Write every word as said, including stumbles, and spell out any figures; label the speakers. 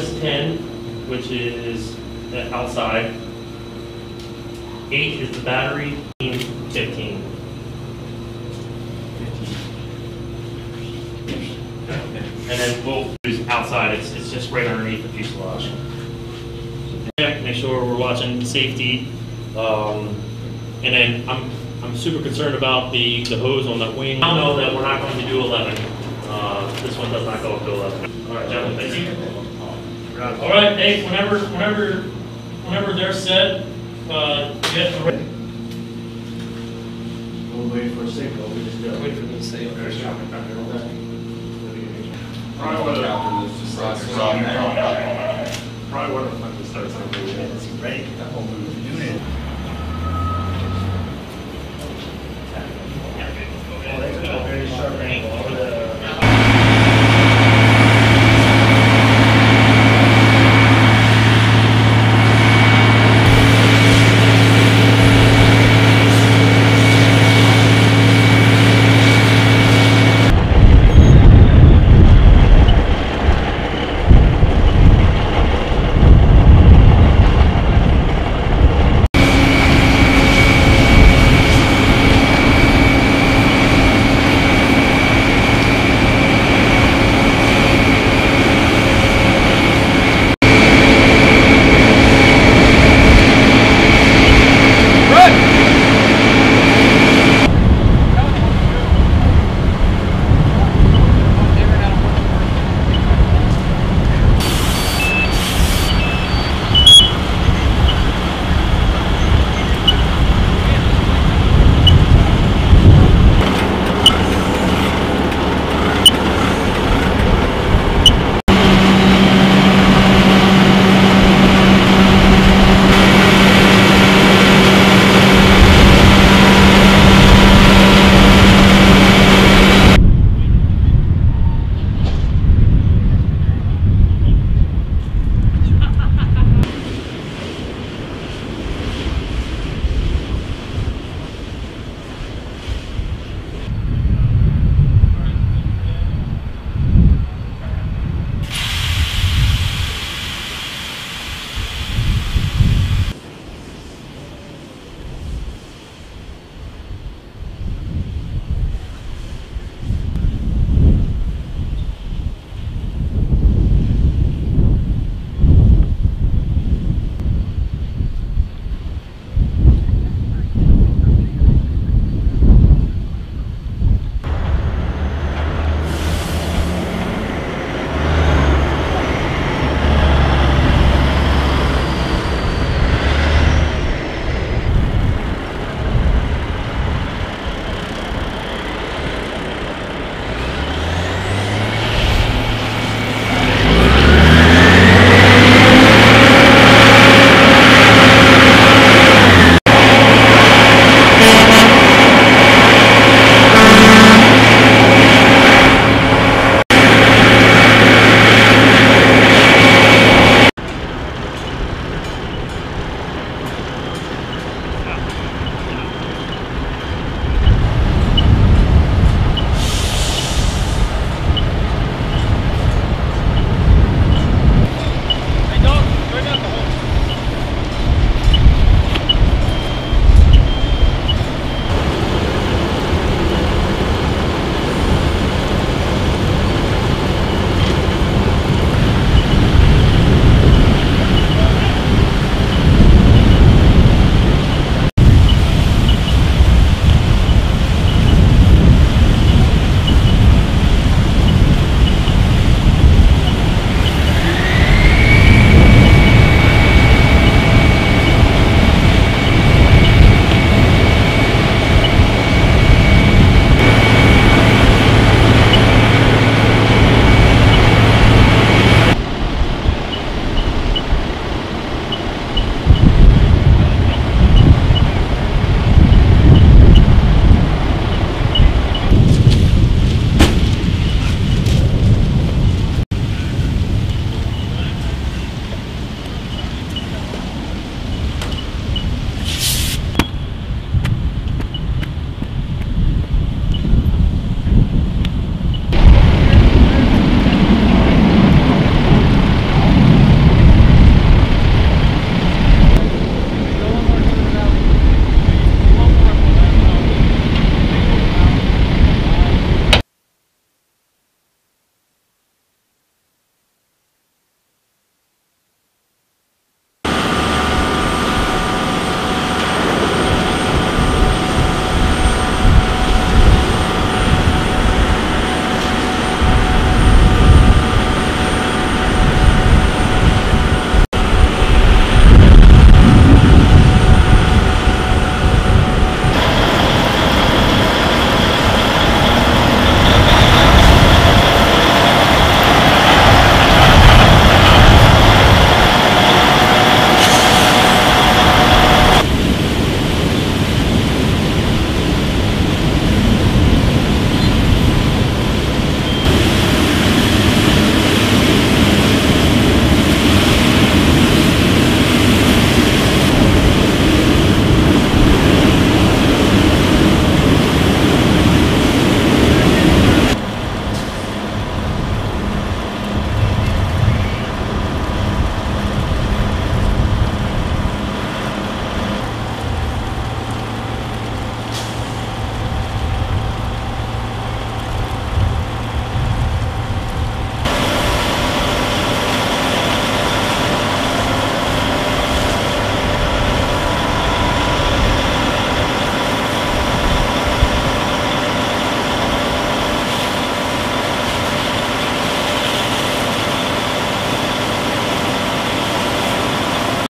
Speaker 1: is ten, which is outside. Eight is the battery, fifteen. And then we'll use outside, it's, it's just right underneath the fuselage. Check, make sure we're watching safety. Um, and then I'm, I'm super concerned about the, the hose on that wing. I know that we're not going to do eleven. Uh, this one does not go up to eleven. All right, gentlemen, thank you. All right, hey, whenever, whenever, whenever they're set, uh, get the ready.
Speaker 2: We'll wait for a signal, we just go.
Speaker 3: Wait for them to say, okay.
Speaker 4: Probably would have probably would have meant to start something.
Speaker 2: It's ready, that whole move, doing it. Oh, that's a very sharp angle.